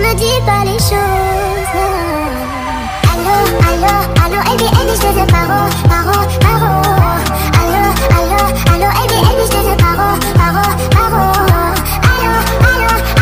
me dis pas les choses. Allô, allô, allô, Ellie, Ellie, je te sépare.